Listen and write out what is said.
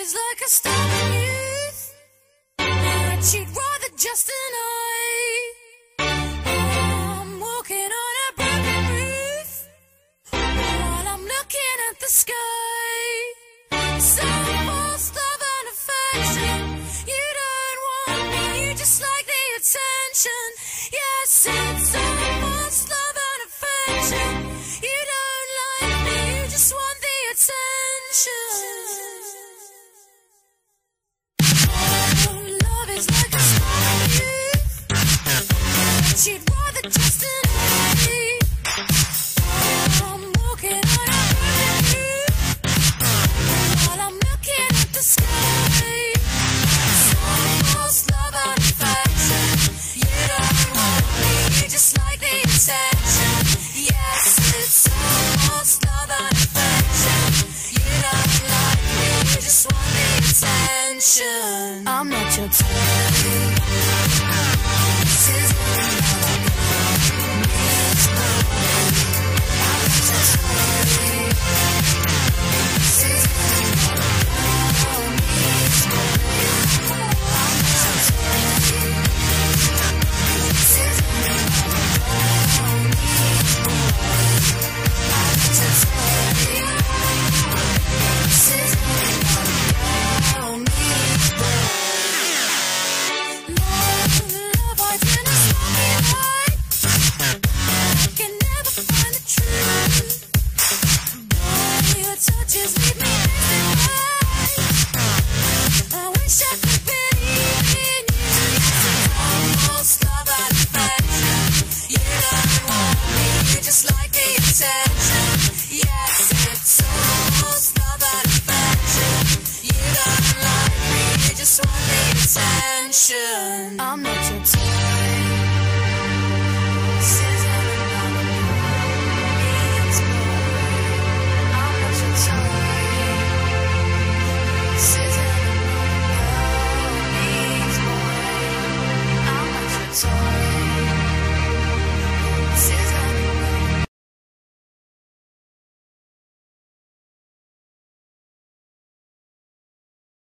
is like a stubborn youth, and she'd rather just deny. I'm walking on a broken roof while I'm looking at the sky. Some false love and affection. You don't want me, you just like the attention. Yes, it's some false love and affection. You don't like me, you just want the attention. Love is like a stubborn youth, she'd rather just deny. I'm walking on a broken roof while I'm looking at the sky. Some false love and affection. You don't want me, you just like the attention. Yes, it's some false love and affection. You don't like me, you just want the attention. I'm not your type. This is I'm